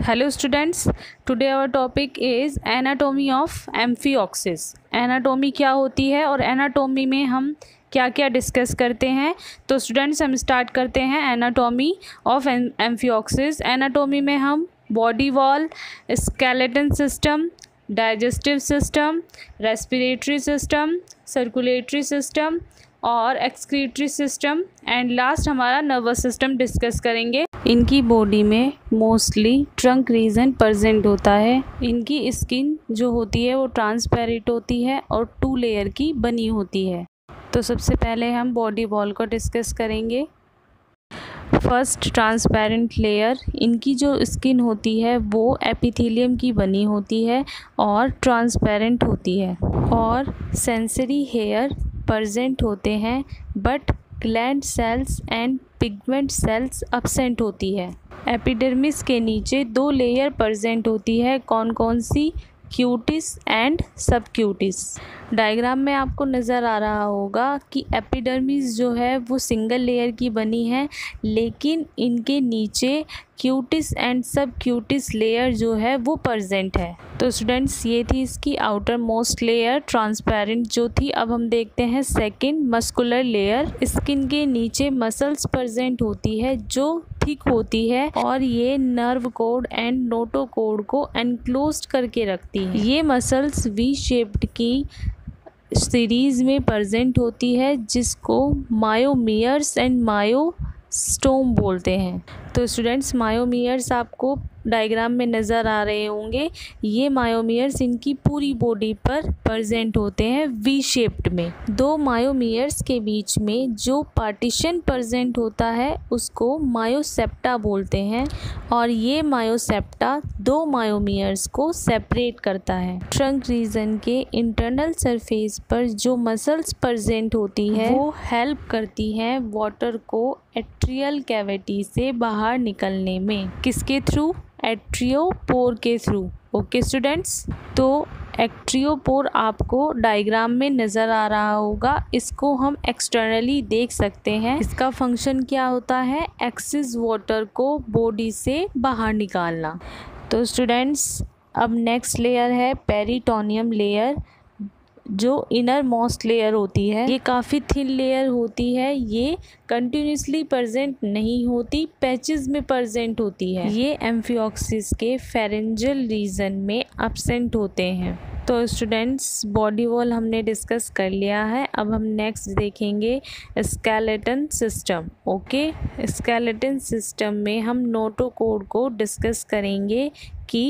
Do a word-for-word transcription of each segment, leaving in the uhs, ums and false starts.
Hello students, today our topic is anatomy of amphioxus. Anatomy क्या होती है और एनाटोमी में हम क्या क्या डिस्कस करते हैं। तो स्टूडेंट्स हम स्टार्ट करते हैं एनाटोमी ऑफ एम्फिओक्सिस। एनाटोमी में हम body wall, skeleton system, digestive system, respiratory system, circulatory system और एक्सक्रीटरी सिस्टम एंड लास्ट हमारा नर्वस सिस्टम डिस्कस करेंगे। इनकी बॉडी में मोस्टली ट्रंक रीजन प्रेजेंट होता है। इनकी स्किन जो होती है वो ट्रांसपेरेंट होती है और टू लेयर की बनी होती है। तो सबसे पहले हम बॉडी वॉल को डिस्कस करेंगे। फर्स्ट ट्रांसपेरेंट लेयर, इनकी जो स्किन होती है वो एपिथेलियम की बनी होती है और ट्रांसपेरेंट होती है और सेंसरी हेयर प्रेजेंट होते हैं but gland cells and pigment cells absent होती है। एपिडर्मिस के नीचे दो लेयर प्रेजेंट होती है, कौन कौन सी? Cutis and subcutis. डायग्राम में आपको नज़र आ रहा होगा कि एपिडर्मिस जो है वो सिंगल लेयर की बनी है, लेकिन इनके नीचे क्यूटिस एंड सबक्यूटिस लेयर जो है वो प्रेजेंट है। तो स्टूडेंट्स ये थी इसकी आउटर मोस्ट लेयर ट्रांसपेरेंट जो थी। अब हम देखते हैं सेकंड मस्कुलर लेयर। स्किन के नीचे मसल्स प्रेजेंट होती है जो थिक होती है और ये नर्व कोड एंड नोटोकोड को एनक्लोज्ड करके रखती है। ये मसल्स वी शेप्ड की सीरीज में प्रेजेंट होती है जिसको मायोमियर्स एंड मायोस्टोम बोलते हैं। तो स्टूडेंट्स मायोमियर्स आपको डायग्राम में नज़र आ रहे होंगे। ये मायोमियर्स इनकी पूरी बॉडी पर प्रेजेंट होते हैं वी शेप्ड में। दो मायोमियर्स के बीच में जो पार्टीशन प्रेजेंट होता है उसको मायोसेप्टा बोलते हैं और ये मायोसेप्टा दो मायोमियर्स को सेपरेट करता है। ट्रंक रीजन के इंटरनल सरफेस पर जो मसल्स प्रेजेंट होती है वो हेल्प करती हैं वाटर को एट्रियल कैविटी से बाहर निकलने में। किसके थ्रू? एट्रियोपोर के थ्रू। ओके स्टूडेंट्स, तो एट्रियोपोर आपको डायग्राम में नज़र आ रहा होगा। इसको हम एक्सटर्नली देख सकते हैं। इसका फंक्शन क्या होता है? एक्सेस वाटर को बॉडी से बाहर निकालना। तो स्टूडेंट्स अब नेक्स्ट लेयर है पेरिटोनियम लेयर, जो इनर मोस्ट लेयर होती है। ये काफ़ी थिन लेयर होती है, ये कंटिन्यूसली प्रेजेंट नहीं होती, पैचेस में प्रेजेंट होती है। ये एम्फिओक्सिस के फेरेंजियल रीजन में एब्सेंट होते हैं। तो स्टूडेंट्स बॉडी वॉल हमने डिस्कस कर लिया है। अब हम नेक्स्ट देखेंगे skeleton system. Okay, skeleton system में हम नोटोकोड को डिस्कस करेंगे कि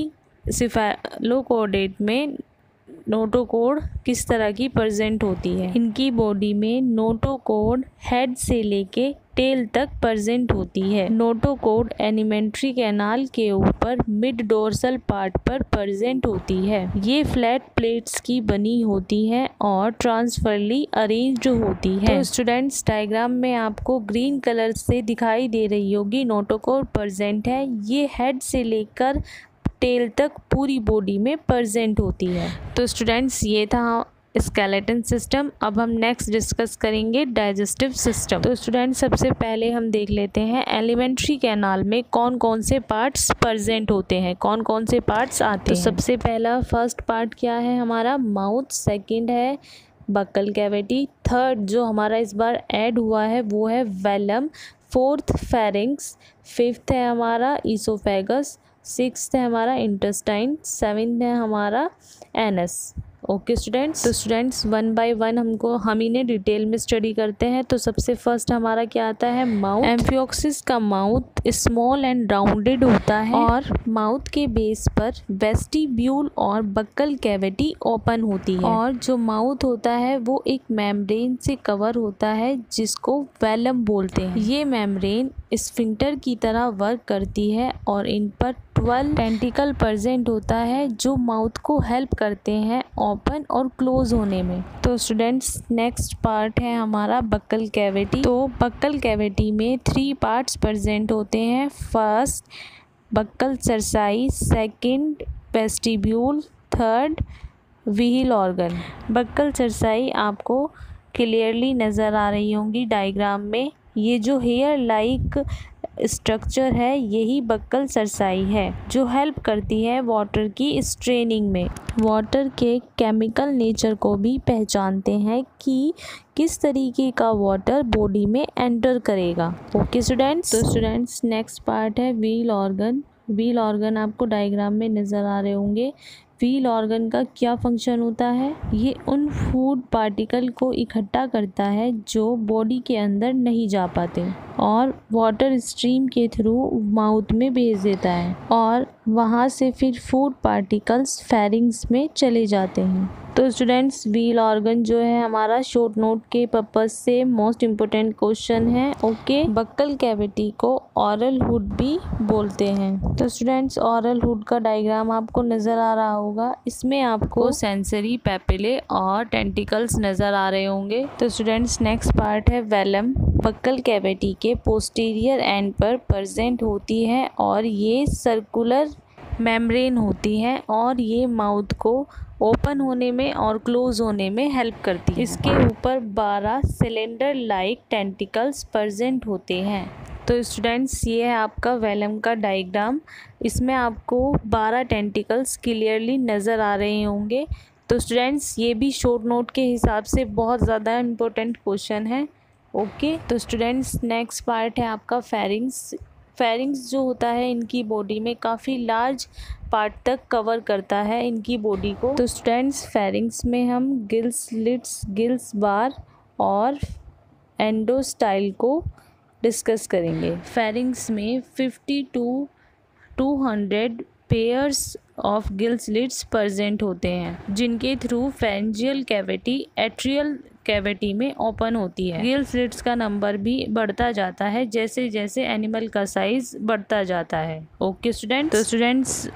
सिफेलोकोडेट में नोटोकोड किस तरह की प्रेजेंट होती है। इनकी बॉडी में नोटोकोड हेड से लेके टेल तक प्रेजेंट होती है। नोटोकोड एलिमेंट्री कैनाल के ऊपर मिड डोर्सल पार्ट पर प्रेजेंट होती है। ये फ्लैट प्लेट्स की बनी होती है और ट्रांसफरली अरेंज्ड होती है। तो स्टूडेंट्स डायग्राम में आपको ग्रीन कलर से दिखाई दे रही होगी नोटोकोड प्रेजेंट है। ये हेड से लेकर टेल तक पूरी बॉडी में प्रेजेंट होती है। तो स्टूडेंट्स ये था स्केलेटन सिस्टम। अब हम नेक्स्ट डिस्कस करेंगे डाइजेस्टिव सिस्टम। तो स्टूडेंट्स सबसे पहले हम देख लेते हैं एलिमेंट्री कैनाल में कौन कौन से पार्ट्स प्रेजेंट होते हैं, कौन कौन से पार्ट्स आते हैं। तो सबसे पहला फर्स्ट पार्ट क्या है हमारा? माउथ। सेकंड है बक्कल कैविटी। थर्ड जो हमारा इस बार ऐड हुआ है वो है वेलम। Fourth pharynx. फिफ्थ है हमारा ईसोफेगस। सिक्स्थ है हमारा इंटेस्टाइन। सेवेंथ है हमारा एनस। ओके स्टूडेंट्स, तो स्टूडेंट्स वन बाय वन हमको हम इन्हें डिटेल में स्टडी करते हैं। तो सबसे फर्स्ट हमारा क्या आता है? माउथ। एम्फिओक्सिस का माउथ स्मॉल एंड राउंडेड होता है और माउथ के बेस पर वेस्टिब्यूल और बक्कल कैविटी ओपन होती है और जो माउथ होता है वो एक मेम्ब्रेन से कवर होता है जिसको वेलम बोलते हैं। ये मेम्ब्रेन स्फिंक्टर की तरह वर्क करती है और इन पर ट्वेल्व टेंटिकल प्रेजेंट होता है जो माउथ को हेल्प करते हैं ओपन और क्लोज होने में। तो स्टूडेंट्स नेक्स्ट पार्ट है हमारा बक्कल कैविटी। तो बक्कल कैविटी में थ्री पार्ट्स प्रेजेंट होते हैं। First buccal cirri, second vestibule, third wheel organ. Buccal cirri आपको क्लियरली नज़र आ रही होंगी डायग्राम में। ये जो हेयर लाइक स्ट्रक्चर है यही बक्कल सरसाई है, जो हेल्प करती है वाटर की स्ट्रेनिंग में। वाटर के केमिकल नेचर को भी पहचानते हैं कि किस तरीके का वाटर बॉडी में एंटर करेगा। ओके स्टूडेंट्स, तो स्टूडेंट्स नेक्स्ट पार्ट है व्हील ऑर्गन। व्हील ऑर्गन आपको डायग्राम में नज़र आ रहे होंगे। व्हील ऑर्गन का क्या फंक्शन होता है? ये उन फूड पार्टिकल को इकट्ठा करता है जो बॉडी के अंदर नहीं जा पाते और वाटर स्ट्रीम के थ्रू माउथ में भेज देता है और वहाँ से फिर फूड पार्टिकल्स फेरिंग्स में चले जाते हैं। तो स्टूडेंट्स व्हील ऑर्गन जो है हमारा शॉर्ट नोट के पर्पस से मोस्ट इम्पोर्टेंट क्वेश्चन है। ओके, बक्कल कैविटी को ऑरल हुड भी बोलते हैं। तो स्टूडेंट्स ऑरल हुड का डायग्राम आपको नज़र आ रहा होगा। इसमें आपको सेंसरी पैपिले और टेंटिकल्स नज़र आ रहे होंगे। तो स्टूडेंट्स नेक्स्ट पार्ट है वेलम। बक्कल कैविटी के पोस्टीरियर एंड पर प्रेजेंट होती है और ये सर्कुलर मेम्ब्रेन होती है और ये माउथ को ओपन होने में और क्लोज होने में हेल्प करती है। इसके ऊपर बारह सिलेंडर लाइक टेंटिकल्स प्रेजेंट होते हैं। तो स्टूडेंट्स ये है आपका वेलम का डायग्राम। इसमें आपको बारह टेंटिकल्स क्लियरली नज़र आ रहे होंगे। तो स्टूडेंट्स ये भी शॉर्ट नोट के हिसाब से बहुत ज़्यादा इम्पोर्टेंट क्वेश्चन है। ओके, तो स्टूडेंट्स नेक्स्ट पार्ट है आपका फेरिंग्स। फेरिंग्स जो होता है इनकी बॉडी में काफ़ी लार्ज पार्ट तक कवर करता है इनकी बॉडी को। तो स्टूडेंट्स फेरिंग्स में हम गिल्स स्लिट्स, गिल्स बार और एंडोस्टाइल को डिस्कस करेंगे। फेरिंग्स में fifty to two hundred pairs of gill slits present होते हैं जिनके through pharyngeal cavity atrial cavity में ओपन होती है। गिल स्लिट्स का नंबर भी बढ़ता जाता है जैसे जैसे एनिमल का साइज बढ़ता जाता है। ओके स्टूडेंट्स, तो स्टूडेंट्स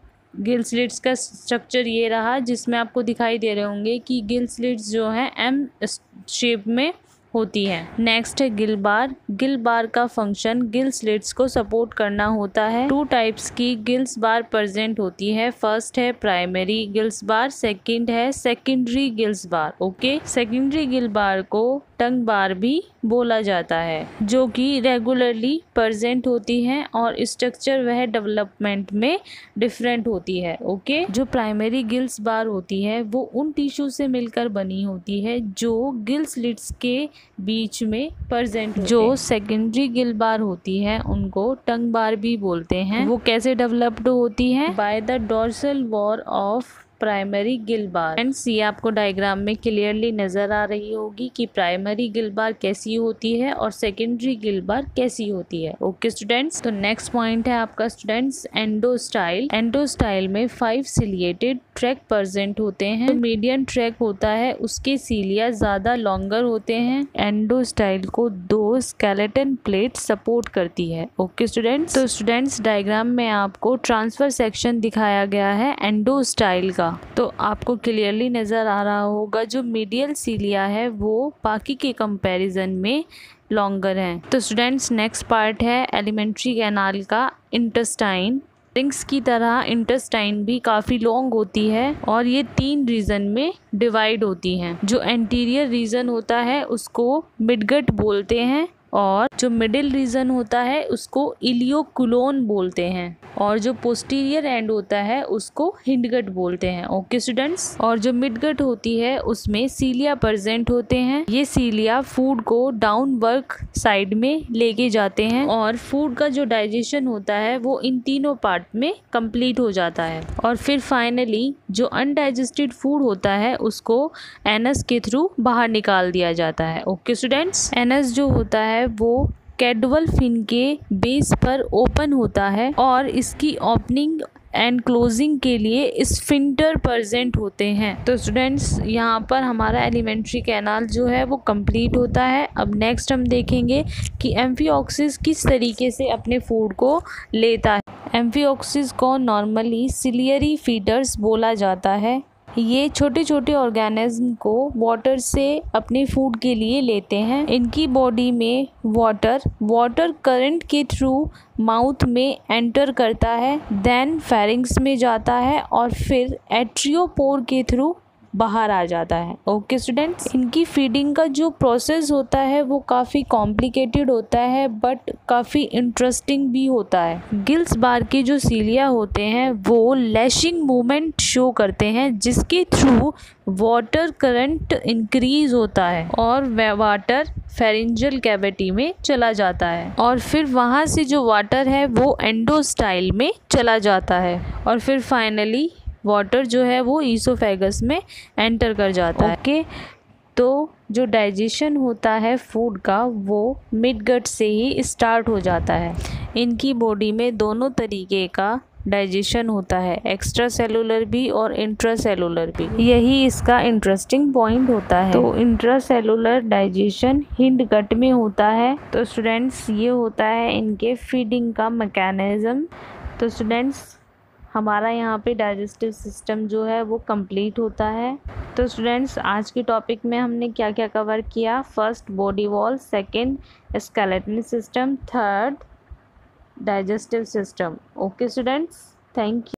गिल स्लिट्स का स्ट्रक्चर ये रहा जिसमें आपको दिखाई दे रहे होंगे कि गिल स्लिट्स जो है एम शेप में होती है। नेक्स्ट है गिल बार। गिल बार का फंक्शन गिल स्लिट्स को सपोर्ट करना होता है। टू टाइप्स की गिल्स बार प्रेजेंट होती है। फर्स्ट है प्राइमरी गिल्स बार, सेकंड है secondary gills bar. Okay, secondary gill bar को टंग बार भी बोला जाता है जो कि रेगुलरली प्रेजेंट होती है और स्ट्रक्चर वह डेवलपमेंट में डिफरेंट होती है। ओके, जो प्राइमरी गिल्स बार होती है वो उन टिश्यू से मिलकर बनी होती है जो गिल स्लिट्स के बीच में प्रेजेंट। जो सेकेंडरी गिल बार होती है उनको टंग बार भी बोलते हैं। वो कैसे डेवलप्ड होती है? By the dorsal wall of primary gill bar. Friends ये आपको डायग्राम में क्लियरली नज़र आ रही होगी कि प्राइमरी गिल बार कैसी होती है और सेकेंडरी गिल बार कैसी होती है। ओके स्टूडेंट्स, तो नेक्स्ट पॉइंट है आपका स्टूडेंट्स एंडोस्टाइल। एंडोस्टाइल में फाइव सिलिएटेड ट्रैक प्रेजेंट होते हैं। मीडियन ट्रैक होता है उसके सीलिया ज़्यादा लॉन्गर होते हैं। एंडोस्टाइल को दो स्केलेटन प्लेट सपोर्ट करती है। ओके स्टूडेंट्स, तो स्टूडेंट्स डायग्राम में आपको ट्रांसफर सेक्शन दिखाया गया है एंडोस्टाइल का। तो आपको क्लियरली नज़र आ रहा होगा जो मीडियल सीलिया है वो बाकी के कंपैरिजन में लॉन्गर है। तो स्टूडेंट्स नेक्स्ट पार्ट है एलिमेंट्री कैनाल का इंटेस्टाइन। रिंग्स की तरह इंटेस्टाइन भी काफ़ी लॉन्ग होती है और ये तीन रीजन में डिवाइड होती हैं। जो एंटीरियर रीजन होता है उसको मिडगट बोलते हैं और जो मिडिल रीजन होता है उसको इलियोकुलोन बोलते हैं और जो पोस्टीरियर एंड होता है उसको हिंडगट बोलते हैं। ओके स्टूडेंट्स, और जो मिडगट होती है उसमें सीलिया प्रेजेंट होते हैं। ये सीलिया फूड को डाउनवर्ड साइड में लेके जाते हैं और फूड का जो डाइजेशन होता है वो इन तीनों पार्ट में कंप्लीट हो जाता है और फिर फाइनली जो अनडाइजेस्टेड फूड होता है उसको एनस के थ्रू बाहर निकाल दिया जाता है। ओके स्टूडेंट्स, एनस जो होता है वो कैडवल फिन के बेस पर ओपन होता है और इसकी ओपनिंग एंड क्लोजिंग के लिए स्फिंक्टर प्रेजेंट होते हैं। तो स्टूडेंट्स यहाँ पर हमारा एलिमेंट्री कैनाल जो है वो कंप्लीट होता है। अब नेक्स्ट हम देखेंगे कि एम्फिओक्सिस किस तरीके से अपने फूड को लेता है। एम्फिओक्सिस को नॉर्मली सिलियरी फीडर्स बोला जाता है। ये छोटे छोटे ऑर्गेनिज्म को वाटर से अपने फूड के लिए लेते हैं। इनकी बॉडी में वाटर वाटर करंट के थ्रू माउथ में एंटर करता है, देन फेरिंग्स में जाता है और फिर एट्रियोपोर के थ्रू बाहर आ जाता है। ओके स्टूडेंट्स, इनकी फीडिंग का जो प्रोसेस होता है वो काफ़ी कॉम्प्लिकेटेड होता है बट काफ़ी इंटरेस्टिंग भी होता है। गिल्स बार के जो सीलिया होते हैं वो लैशिंग मूवमेंट शो करते हैं जिसके थ्रू वाटर करंट इंक्रीज होता है और वाटर फेरिंजियल कैविटी में चला जाता है और फिर वहाँ से जो वाटर है वो एंडोस्टाइल में चला जाता है और फिर फाइनली वाटर जो है वो ईसोफेगस में एंटर कर जाता है। ओके, तो जो डाइजेशन होता है फूड का वो मिड गट से ही स्टार्ट हो जाता है। इनकी बॉडी में दोनों तरीके का डाइजेशन होता है, एक्स्ट्रा सेलुलर भी और इंट्रा सेलुलर भी। यही इसका इंटरेस्टिंग पॉइंट होता है। तो intracellular digestion hindgut में होता है। तो स्टूडेंट्स, ये होता है इनके फीडिंग का मैकेनिज्म। तो स्टूडेंट्स, हमारा यहाँ पे डाइजेस्टिव सिस्टम जो है वो कंप्लीट होता है। तो स्टूडेंट्स, आज के टॉपिक में हमने क्या क्या कवर किया? First body wall, second skeleton system, third digestive system. Okay students, thank you.